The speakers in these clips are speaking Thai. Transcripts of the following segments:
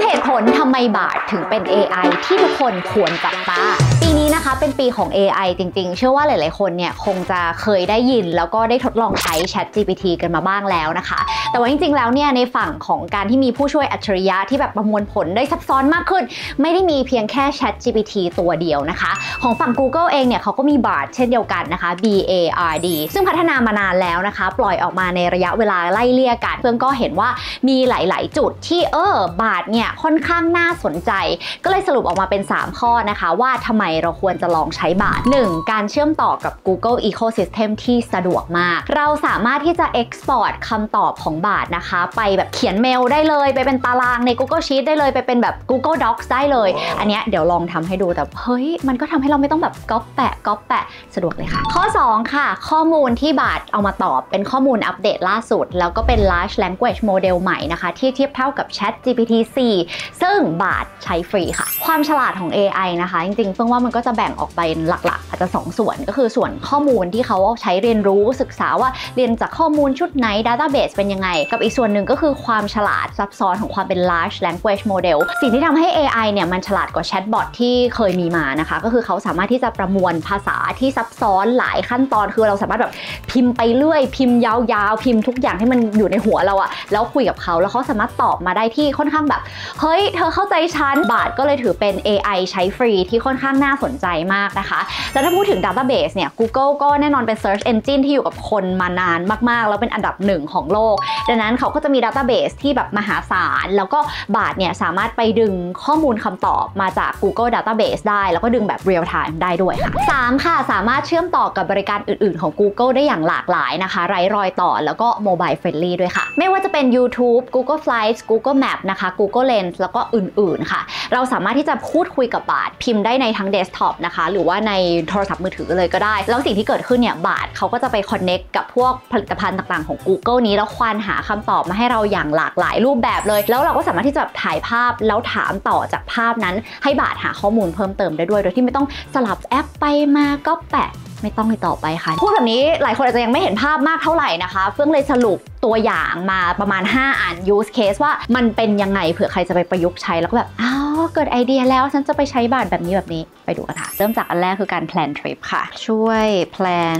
10 เหตุผลทำไมบาทถึงเป็น AI ที่ทุกคนควรจับตาปีนี้นะคะเป็นปีของ AI จริงๆเชื่อว่าหลายๆคนเนี่ยคงจะเคยได้ยินแล้วก็ได้ทดลองใช้ ChatGPT กันมาบ้างแล้วนะคะแต่ว่าจริงๆแล้วเนี่ยในฝั่งของการที่มีผู้ช่วยอัจฉริยะที่แบบประมวลผลได้ซับซ้อนมากขึ้นไม่ได้มีเพียงแค่ ChatGPT ตัวเดียวนะคะของฝั่ง Google เองเนี่ยเขาก็มี Bard เช่นเดียวกันนะคะ BARD ซึ่งพัฒนามานานแล้วนะคะปล่อยออกมาในระยะเวลาไล่เลี่ยกันเพื่อนก็เห็นว่ามีหลายๆจุดที่บาทเนี่ยค่อนข้างน่าสนใจก็เลยสรุปออกมาเป็น3ข้อนะคะว่าทำไมเราควรจะลองใช้บาท 1. การเชื่อมต่อกับ Google Ecosystem ที่สะดวกมากเราสามารถที่จะ export คำตอบของบาทนะคะไปแบบเขียนเมลได้เลยไปเป็นตารางใน Google Sheet ได้เลยไปเป็นแบบ Google Docs ได้เลยอันเนี้ยเดี๋ยวลองทำให้ดูแต่เฮ้ยมันก็ทำให้เราไม่ต้องแบบก๊อปแปะสะดวกเลยค่ะข้อ2ค่ะข้อมูลที่บาทเอามาตอบเป็นข้อมูลอัปเดตล่าสุดแล้วก็เป็น Large Language Model ใหม่นะคะที่เทียบเท่ากับ ChatGPT 4 ซึ่งบาทใช้ฟรีค่ะความฉลาดของ AI นะคะจริงๆเพิ่งว่ามันก็จะแบ่งออกเป็นหลักๆอาจจะ2ส่วนก็คือส่วนข้อมูลที่เขาใช้เรียนรู้ศึกษาว่าเรียนจากข้อมูลชุดไหน Database เป็นยังไงกับอีกส่วนหนึ่งก็คือความฉลาดซับซ้อนของความเป็น Large Language Model สิ่งที่ทำให้ AI เนี่ยมันฉลาดกว่าแชทบอทที่เคยมีมานะคะก็คือเขาสามารถที่จะประมวลภาษาที่ซับซ้อนหลายขั้นตอนคือเราสามารถแบบพิมพ์ไปเรื่อยพิมพ์ยาวๆพิมพ์ทุกอย่างให้มันอยู่ในหัวเราอะแล้วคุยกับเขาแล้วเขาสามารถตอบมาได้ที่ค่อนข้างแบบเฮ้ยเธอเข้าใจฉันบาทก็เลยถือเป็น AI ใช้ฟรีที่ค่อนข้างน่าสนใจมากนะคะแล้วถ้าพูดถึง Database เนี่ย Google ก็แน่นอนเป็น Search Engine ที่อยู่กับคนมานานมากๆแล้วเป็นอันดับ1ของโลกดังนั้นเขาก็จะมี Database ที่แบบมหาศาลแล้วก็บาทเนี่ยสามารถไปดึงข้อมูลคำตอบมาจาก Google Database ได้แล้วก็ดึงแบบ Real Time ได้ด้วยค่ะ3ค่ะสามารถเชื่อมต่อกับบริการอื่นๆของ Google ได้อย่างหลากหลายนะคะไร้รอยต่อแล้วก็ Mobile Friendly ด้วยค่ะไม่ว่าจะเป็น YouTube Google Flights Google Map นะคะ Google Lens แล้วก็อื่นๆค่ะเราสามารถที่จะพูดคุยกับบาทพิมพ์ได้ในทั้ง Desktop นะคะหรือว่าในโทรศัพท์มือถือเลยก็ได้แล้วสิ่งที่เกิดขึ้นเนี่ยบาทเขาก็จะไป Connect กับพวกผลิตภัณฑ์ต่างๆของ Google นี้แล้วควานหาคำตอบมาให้เราอย่างหลากหลายรูปแบบเลยแล้วเราก็สามารถที่จะถ่ายภาพแล้วถามต่อจากภาพนั้นให้บาทหาข้อมูลเพิ่มเติมได้ด้วยโดยที่ไม่ต้องสลับแอปไปมาก็แปะไม่ต้องไปต่อไปค่ะพูดแบบนี้หลายคนอาจจะยังไม่เห็นภาพมากเท่าไหร่นะคะเฟื่องเลยสรุปตัวอย่างมาประมาณ5อัน use case ว่ามันเป็นยังไงเผื่อใครจะไปประยุกต์ใช้แล้วก็แบบเกิดไอเดียแล้วฉันจะไปใช้บาทแบบนี้ไปดูกันค่ะเริ่มจากอันแรกคือการ plan trip ค่ะช่วย plan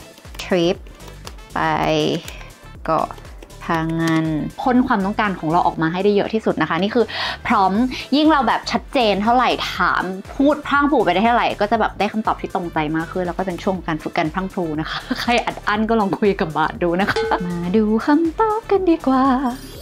trip ไปเกาะพางันพ่นความต้องการของเราออกมาให้ได้เยอะที่สุดนะคะนี่คือพร้อมยิ่งเราแบบชัดเจนเท่าไหร่ถามพูดพรั่งพรูไปได้เท่าไหร่ก็จะแบบได้คำตอบที่ตรงใจมากขึ้นแล้วก็เป็นช่วงการฝึกการพรั่งพรูนะคะใครอัดก็ลองคุยกับบาทดูนะคะมาดูคำตอบกันดีกว่า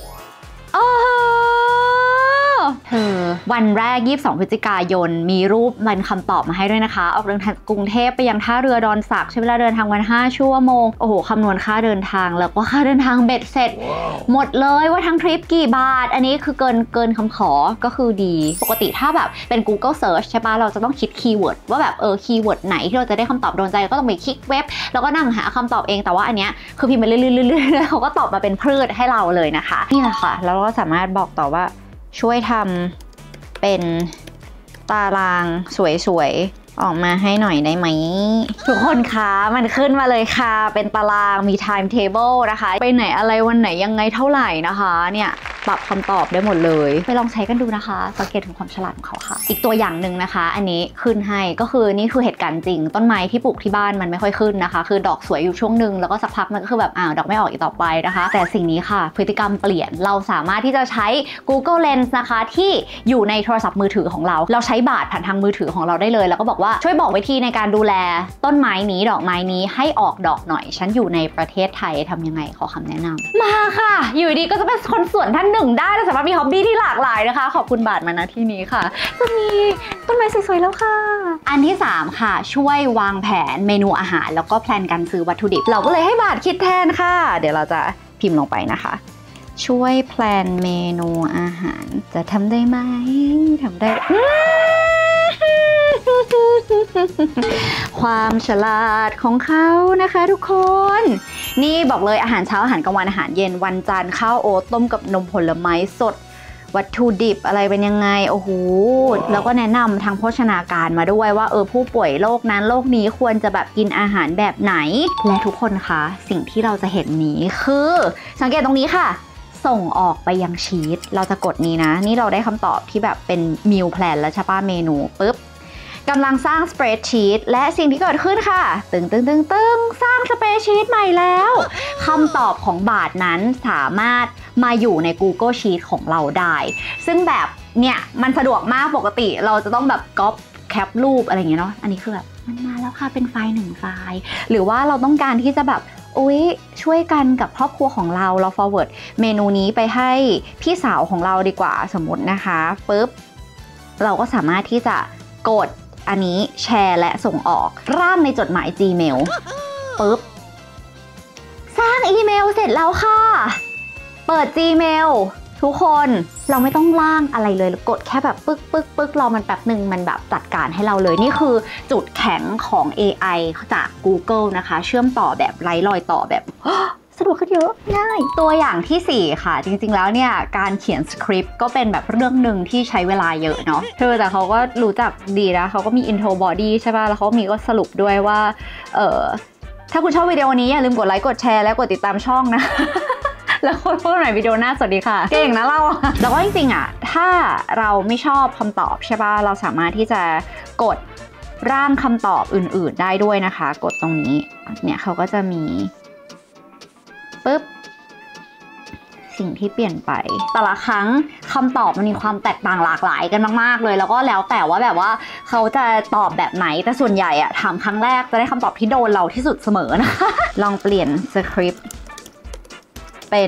เธอวันแรก22 พฤศจิกายนมีรูปมันคำตอบมาให้ด้วยนะคะออกเดินทางกรุงเทพไปยังท่าเรือดอนสักใช้เวลาเดินทางวัน5 ชั่วโมงโอ้โหคำนวณค่าเดินทางแล้วก็ค่าเดินทางเบ็ดเสร็จหมดเลยว่าทั้งทริปกี่บาทอันนี้คือเกินคำขอก็คือดีปกติถ้าแบบเป็น Google Search ใช่ปะเราจะต้องคิดคีย์เวิร์ดว่าแบบคีย์เวิร์ดไหนที่เราจะได้คำตอบโดนใจก็ต้องไปคลิกเว็บแล้วก็นั่งหาคำตอบเองแต่ว่าอันเนี้ยคือพิมพ์ไปเรื่อยๆเขาก็ตอบมาเป็นพืชให้เราเลยนะคะนี่แหละค่ะแล้วเราก็สามารถบอกต่อว่าช่วยทำเป็นตารางสวยๆออกมาให้หน่อยได้ไหมทุกคนคะมันขึ้นมาเลยค่ะเป็นตารางมี timetable นะคะไปไหนอะไรวันไหนยังไงเท่าไหร่นะคะเนี่ยปรับคำตอบได้หมดเลยไปลองใช้กันดูนะคะสังเกตถึงความฉลาดของเขาค่ะอีกตัวอย่างหนึ่งนะคะอันนี้ขึ้นให้ก็คือนี่คือเหตุการณ์จริงต้นไม้ที่ปลูกที่บ้านมันไม่ค่อยขึ้นนะคะคือดอกสวยอยู่ช่วงนึงแล้วก็สักพักมันก็คือแบบดอกไม่ออกอีกต่อไปนะคะแต่สิ่งนี้ค่ะพฤติกรรมเปลี่ยนเราสามารถที่จะใช้ Google Lens นะคะที่อยู่ในโทรศัพท์มือถือของเราใช้บาทผ่านทางมือถือของเราได้เลยแล้วก็บอกว่าช่วยบอกวิธีในการดูแลต้นไม้นี้ดอกไม้นี้ให้ออกดอกหน่อยฉันอยู่ในประเทศไทยทำยังไงขอคำแนะนำมาค่ะอยู่ดีก็จะเป็นคนสวนท่านหนึ่งได้และสามารถมีฮ็อบบี้ที่หลากหลายนะคะขอบคุณบาทมาณที่นี้ค่ะจะมีต้นไม้สวยๆแล้วค่ะอันที่3ค่ะช่วยวางแผนเมนูอาหารแล้วก็แพลนการซื้อวัตถุดิบเราก็เลยให้บาทคิดแทนค่ะเดี๋ยวเราจะพิมพ์ลงไปนะคะช่วยแพลนเมนูอาหารจะทำได้ไหมทำได้ความฉลาดของเขานะคะทุกคนนี่บอกเลยอาหารเช้าอาหารกลางวันอาหารเย็นวันจันทร์ข้าวโอ๊ตต้มกับนมผลไม้สดวัตถุดิบอะไรเป็นยังไงโอ้โหแล้วก็แนะนำทางโภชนาการมาด้วยว่าผู้ป่วยโรคนั้นโรคนี้ควรจะแบบกินอาหารแบบไหนและทุกคนคะสิ่งที่เราจะเห็นนี้คือสังเกตตรงนี้ค่ะส่งออกไปยังชีทเราจะกดนี้นะนี่เราได้คำตอบที่แบบเป็นมิลแพลนแล้วใช่ปะเมนูปุ๊บกำลังสร้างสเปรดชีตและสิ่งที่เกิดขึ้นค่ะตึงสร้างสเปรดชีตใหม่แล้วคำตอบของบาทนั้นสามารถมาอยู่ใน Google Sheet ของเราได้ซึ่งแบบเนี่ยมันสะดวกมากปกติเราจะต้องแบบก๊อปแคปรูปอะไรอย่างเงี้ยเนาะอันนี้คือแบบมันมาแล้วค่ะเป็นไฟล์1ไฟล์หรือว่าเราต้องการที่จะแบบช่วยกันกับครอบครัวของเรา forward เมนูนี้ไปให้พี่สาวของเราดีกว่าสมมตินะคะปุ๊บเราก็สามารถที่จะกดอันนี้แชร์และส่งออกร่างในจดหมาย Gmail ปุ๊บสร้างอีเมลเสร็จแล้วค่ะเปิด Gmail ทุกคนเราไม่ต้องร่างอะไรเลยกดแค่แบบปึ๊กรอมันแป๊บหนึ่งมันแบบจัดการให้เราเลยนี่คือจุดแข็งของ AI จาก Google นะคะเชื่อมต่อแบบไร้รอยต่อแบบสะดวกขึ้นเยอะง่ายตัวอย่างที่4ค่ะจริงๆแล้วเนี่ยการเขียนสคริปต์ก็เป็นแบบเรื่องหนึ่งที่ใช้เวลาเยอะเนาะแต่เขาก็รู้จักดีนะเขาก็มี intro body ใช่ป่ะแล้วเขามีก็สรุปด้วยว่าถ้าคุณชอบวิดีโอนี้อย่าลืมกดไลค์กดแชร์และกดติดตามช่องนะแล้วคนพวกไหนวิดีโอหน้าสวัสดีค่ะเก่งนะเราแล้วก็จริงๆอ่ะถ้าเราไม่ชอบคำตอบใช่ป่ะเราสามารถที่จะกดร่างคำตอบอื่นๆได้ด้วยนะคะกดตรงนี้เนี่ยเขาก็จะมีปึ๊บสิ่งที่เปลี่ยนไปแต่ละครั้งคำตอบมันมีความแตกต่างหลากหลายกันมากๆเลยแล้วก็แล้วแต่ว่าแบบว่าเขาจะตอบแบบไหนแต่ส่วนใหญ่อะถามครั้งแรกจะได้คำตอบที่โดนเราที่สุดเสมอนะ ลองเปลี่ยนสคริปต์เป็น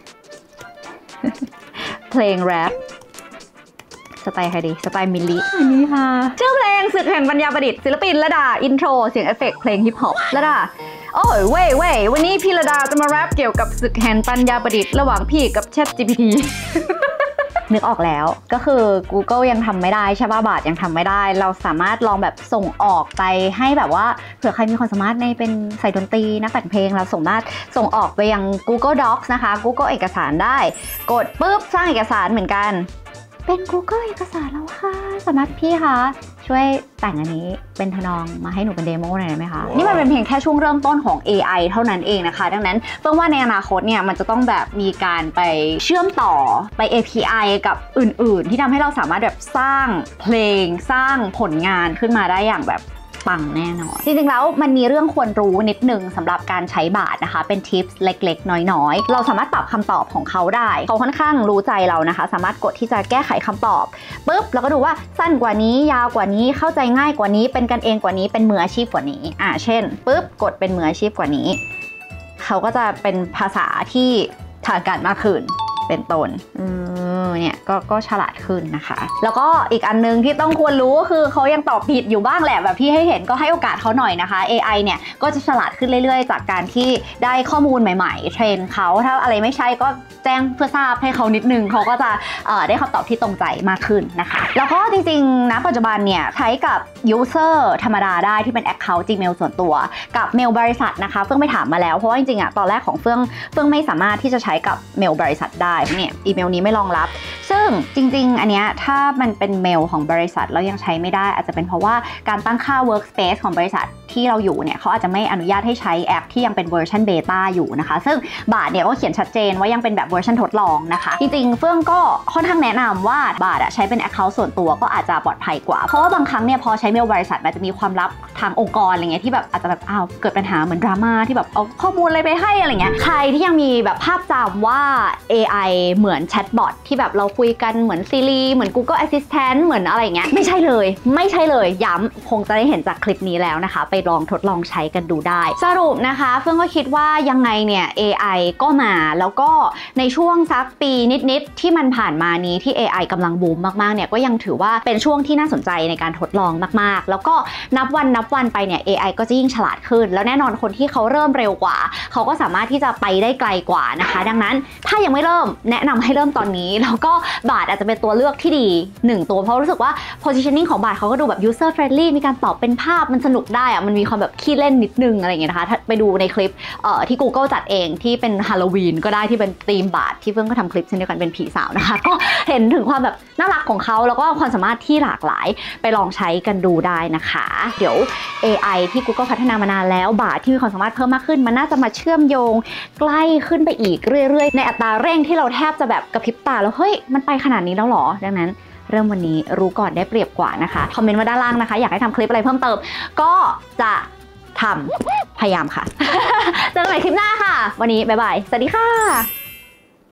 เพลงแรปสไตล์ใครดีสไตล์มิลลิอันนี้ค่ะชื่อเพลงศึกแห่งปัญญาประดิษฐ์ศิลปินระดาอินโทรเสียงเอฟเฟกต์เพลงฮิปฮอประดาโอ้ยเว้ยวันนี้พี่ระดาจะมาแรปเกี่ยวกับศึกแห่งปัญญาประดิษฐ์ระหว่างพี่กับ ChatGPT นึกออกแล้วก็คือ Google ยังทำไม่ได้ใช่ป่ะบาทยังทำไม่ได้เราสามารถลองแบบส่งออกไปให้แบบว่าเผื่อใครมีความสามารถในเป็นใส่ดนตรีนักแต่งเพลงเราสามารถส่งออกไปยัง Google Docs นะคะ Google เอกสารได้กดปุ๊บสร้างเอกสารเหมือนกันเป็น Google เอกสารแล้วค่ะสามารถพี่คะช่วยแต่งอันนี้เป็นทำนองมาให้หนูเป็นเดโมหน่อยได้ไหมคะ นี่มันเป็นเพียงแค่ช่วงเริ่มต้นของ AI เท่านั้นเองนะคะดังนั้นเพิ่งว่าในอนาคตเนี่ยมันจะต้องแบบมีการไปเชื่อมต่อไป API กับอื่นๆที่ทำให้เราสามารถแบบสร้างเพลงสร้างผลงานขึ้นมาได้อย่างแบบปังแน่นอนจริงๆแล้วมันมีเรื่องควรรู้นิดนึงสำหรับการใช้บาทนะคะเป็นทิปส์เล็กๆน้อยๆเราสามารถปรับคำตอบของเขาได้เขาค่อนข้างรู้ใจเรานะคะสามารถกดที่จะแก้ไขคำตอบปุ๊บแล้วก็ดูว่าสั้นกว่านี้ยาวกว่านี้เข้าใจง่ายกว่านี้เป็นกันเองกว่านี้เป็นมืออาชีพกว่านี้เช่นปุ๊บกดเป็นมืออาชีพกว่านี้เขาก็จะเป็นภาษาที่ทางการมากขึ้นเป็นต้นเนี่ยก็ฉลาดขึ้นนะคะแล้วก็อีกอันนึงที่ต้องควรรู้คือเขายังตอบผิดอยู่บ้างแหละแบบที่ให้เห็นก็ให้โอกาสเขาหน่อยนะคะ AI เนี่ยก็จะฉลาดขึ้นเรื่อยๆจากการที่ได้ข้อมูลใหม่ๆเทรนเขาถ้าอะไรไม่ใช่ก็แจ้งเพื่อทราบให้เขานิดนึงเขาก็จะได้คำตอบที่ตรงใจมากขึ้นนะคะแล้วก็จริงๆนะปัจจุบันเนี่ยใช้กับ user ธรรมดาได้ที่เป็น account Gmail ส่วนตัวกับเมลบริษัทนะคะเฟื่องไปถามมาแล้วเพราะว่าจริงๆตอนแรกของเฟื่องไม่สามารถที่จะใช้กับเมลบริษัทได้เนี่ยอีเมลนี้ไม่รองรับซึ่งจริงๆอันเนี้ยถ้ามันเป็นเมลของบริษัทแล้วยังใช้ไม่ได้อาจจะเป็นเพราะว่าการตั้งค่า workspace ของบริษัทที่เราอยู่เนี่ยเขาอาจจะไม่อนุญาตให้ใช้แอปที่ยังเป็นเวอร์ชันเบต้าอยู่นะคะซึ่งบาทเนี่ยก็เขียนชัดเจนว่ายังเป็นแบบเวอร์ชันทดลองนะคะจริงๆเฟื่องก็ค่อนข้างแนะนำว่าบาทใช้เป็น account ส่วนตัวก็อาจจะปลอดภัยกว่าเพราะว่าบางครั้งเนี่ยพอใช้เมลบริษัทมันจะมีความลับทางองค์กรอะไรเงี้ยที่แบบอาจจะแบบเกิดปัญหาเหมือนดราม่าที่แบบเอาข้อมูลอะไรไปให้อะไรเงี้ยใครที่ยังมีแบบภาพจำว่า AI เหมือนแชทบอทที่แบบเราคุยกันเหมือน Siri เหมือน Google Assistant เหมือนอะไรเงี้ยไม่ใช่เลยย้ำคงจะได้เห็นจากคลิปนี้แล้วนะคะไปลองทดลองใช้กันดูได้สรุปนะคะเฟื่องก็คิดว่ายังไงเนี่ย AI ก็มาแล้วก็ในช่วงสักปีนิดๆที่มันผ่านมานี้ที่ AI กำลังบูมมากๆเนี่ยก็ยังถือว่าเป็นช่วงที่น่าสนใจในการทดลองมากๆแล้วก็นับวันไปเนี่ย AI ก็จะยิ่งฉลาดขึ้นแล้วแน่นอนคนที่เขาเริ่มเร็วกว่าเขาก็สามารถที่จะไปได้ไกลกว่านะคะดังนั้นถ้ายังไม่เริ่มแนะนำให้เริ่มตอนนี้แล้วก็บาทอาจจะเป็นตัวเลือกที่ดี1ตัวเพราะรู้สึกว่า positioning ของบาทเขาก็ดูแบบ user friendly มีการตอบเป็นภาพมันสนุกได้มันมีความแบบขี้เล่นนิดนึงอะไรอย่างเงี้ยนะคะถ้าไปดูในคลิปที่ Google จัดเองที่เป็นฮาโลวีนก็ได้ที่เป็นธีมบาทที่เพิ่งก็ทำคลิปเช่นเดียวกันเป็นผีสาวนะคะก็เห็นถึงความแบบน่ารักของเขาแล้วก็ความสามารถที่หลากหลายไปลองใช้กันดูได้นะคะเดี๋ยว AI ที่ Google พัฒนามานานแล้วบาทที่มีความสามารถเพิ่มมากขึ้นมันน่าจะมาเชื่อมโยงใกล้ขึ้นไปอีกเรื่อยๆในอัตราเร่งที่เราแทบจะแบบกระพริบตาแล้วเฮ้ยมันไปขนาดนี้แล้วหรอดังนั้นเริ่มวันนี้รู้ก่อนได้เปรียบกว่านะคะคอมเมนต์มาด้านล่างนะคะอยากให้ทำคลิปอะไรเพิ่มเติมก็จะทำพยายามค่ะ เจอกันใหม่คลิปหน้าค่ะวันนี้บ๊ายบายสวัสดีค่ะ